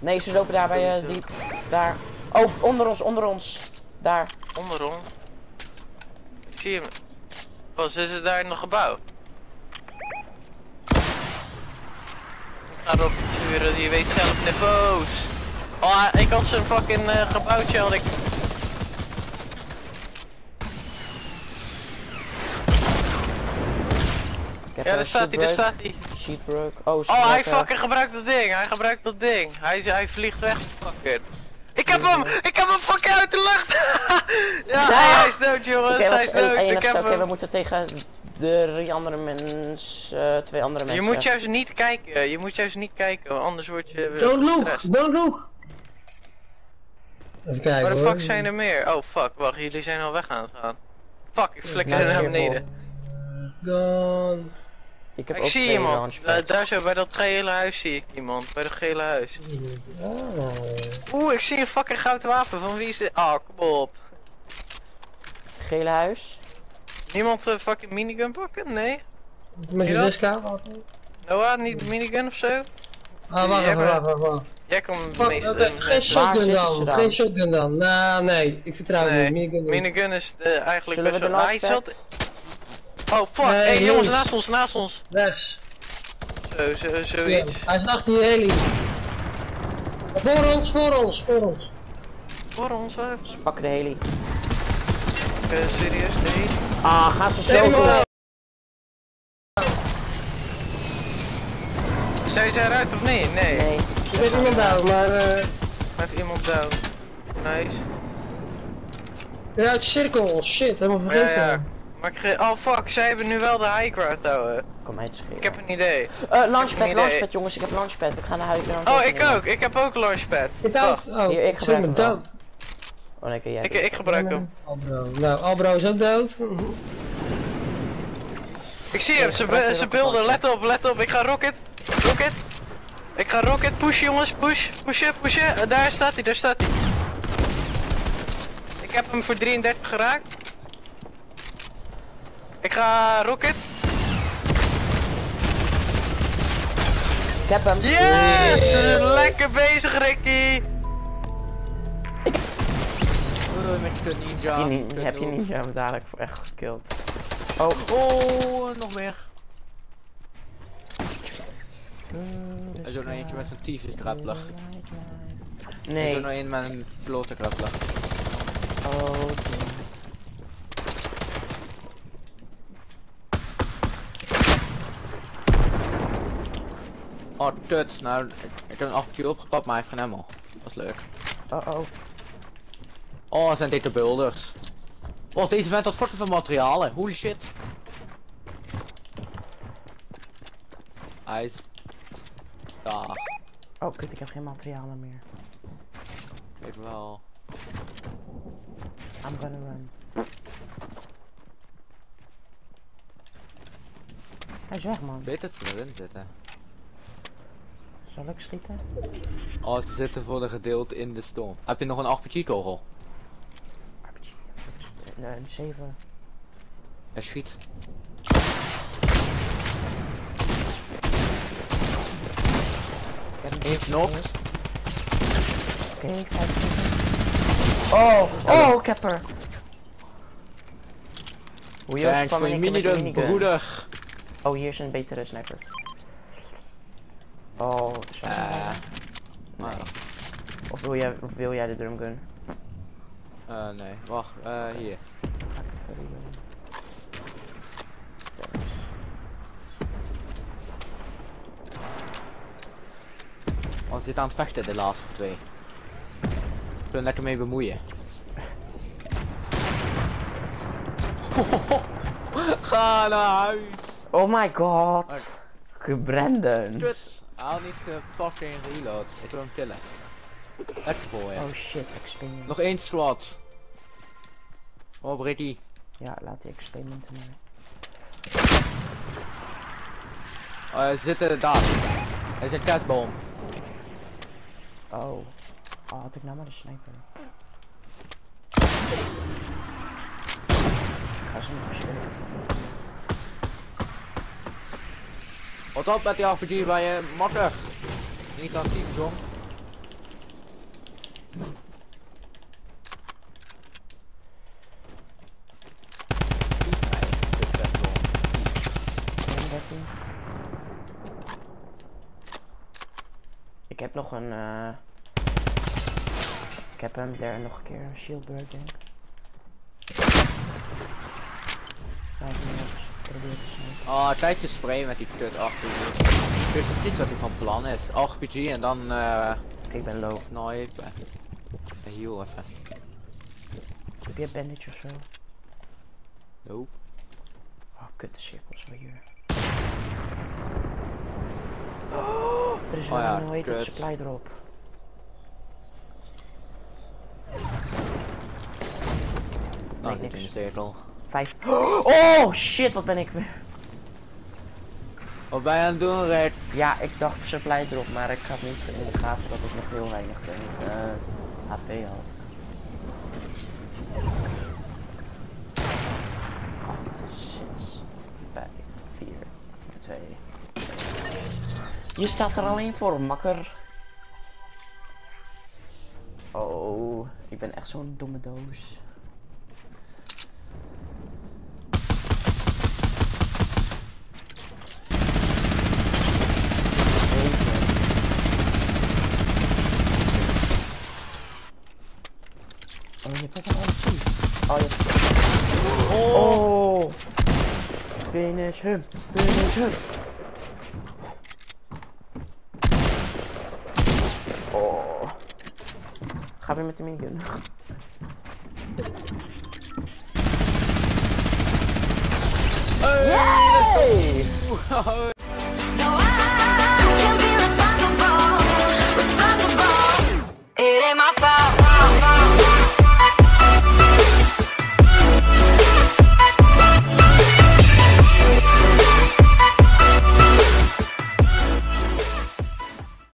Nee, ze lopen daar bij die... Daar. Oh, onder ons. Daar. Onder ons. Ik zie hem. Oh, ze zitten daar in het gebouw. Ik ga erop sturen, je weet zelf niveaus. Oh, ik had zo'n fucking gebouwtje had ik. Ja, daar staat hij, daar staat hij. Sheet broke. Oh, hij fucking gebruikt dat ding, hij gebruikt dat ding. Hij vliegt weg, fucking. Ik heb hem fucking uit de lucht. Ja, hij is dood jongens, hij is dood. Ik heb hem. We moeten tegen twee andere mensen. Je moet juist niet kijken, anders word je Don't look! Even kijken. Waar de fuck zijn er meer? Oh fuck, wacht, jullie zijn al weg aan het gaan. Fuck, ik flikker naar beneden. Gone. Ik zie iemand, daar zo bij dat gele huis zie ik iemand, bij dat gele huis. Oeh, ik zie een fucking goud wapen, van wie is dit? Ah, kom op. Gele huis? Niemand fucking minigun pakken? Nee? Met je discount? Noah, niet minigun ofzo? Ah, wacht. Jij kan meestal... Geen shotgun dan, geen shotgun dan. Nou, nee, ik vertrouw niet. Minigun is eigenlijk best wel... Hij zat... Oh fuck, hey jongens, naast ons. Rechts. Zoiets. Ja, hij is achter die heli. Voor ons. Ze pakken de heli. Serieus, nee. Ah, gaan ze zo doen. Zijn ze eruit of niet? Nee. Er is iemand down, maar Met iemand down. Nice. Ja, het cirkel, shit, helemaal vergeten. Ja. Maar oh fuck, zij hebben nu wel de high ground houden. Kom mij te schelen. Ik heb een idee. Launchpad jongens, ik heb launchpad. We gaan naar huis. Ik heb ook launchpad. Hier, ik gebruik hem wel. Oh nee, jij. Ik gebruik hem. Albro. Nou, Albro is ook dood. Ik zie hem, ze beelden, let op, ik ga rocket. Ik ga rocket, push jongens, pushen. Daar staat hij. Ik heb hem voor 33 geraakt. Ik ga rocket. Ik heb hem. Yes! Lekker bezig, Ricky! Met je ninja. Heb je ninja dadelijk voor echt gekilld. Oh, nog meer. Er is ook nog eentje met een tyfus grappler. Nee. Er is ook nog een met een klote grappler. Oh. Oh, tut. Nou, ik heb een appeltje opgepakt, maar hij heeft geen ammo. Dat is leuk. Oh, zijn dit de builders. Oh, deze vent had fucking veel materialen. Holy shit. Hij is... daar. Oh kut, ik heb geen materialen meer. Ik wel. I'm gonna run. Hij is weg man. Weet dat ze erin zitten. Zal ik schieten? Oh, ze zitten voor een gedeelte in de storm. Heb je nog een RPG kogel? Nee, een 7. Hij schiet. Eentje knokt. Oké, 5. Oh, ik heb er. Thanks voor je minigun, broeder. Oh, hier is een betere sniper. Oh, zo. Nee. Of wil jij de drumgun? Nee, wacht, hier. Oh, ze zitten aan het vechten, de laatste twee. Ik wil lekker mee bemoeien. Ga naar huis! Oh my god! Gebrandon! Kut! Haal niet fucking reload, ik wil hem killen. Lekker voor je. Oh shit, experiment. Nog één slot. Oh, Bricky. Ja, laat die experimenten maar. Ze zitten daar. Er is een testboom. Oh. Oh, had ik nou maar de sniper. Ga ze nog verschillen. Wat op met die RPG bij je makker. Niet actief, jong. Ik heb nog een ik heb hem daar nog een keer een shield break denk ik. 5 minuten probeer te snipen. Oh, kijk te sprayen met die kut RPG. Ik weet precies wat hij van plan is. RPG en dan Ik ben low. snipen. Heal even. Heb je een bandage of zo? Nope. Oh, kut de cirkels weer hier. Oh, er is wel ja, een hoe heet het, kut. supply erop. Nou, Nee, niet in niks. de cirkel. 5. Oh shit, wat ben ik weer. Wat ben je aan het doen, Rick? Ja, ik dacht supply erop, maar ik ga het niet in de gaten dat ik nog heel weinig HP had. 8, 6, 5, 4, 2. Je staat er alleen voor, makker. Oh, ik ben echt zo'n domme doos. Oh, je hebt ook een RPG. Oh, je hebt... Oh! Finish hem! Finish hem! Oh! Ga weer met de minigun. Yay!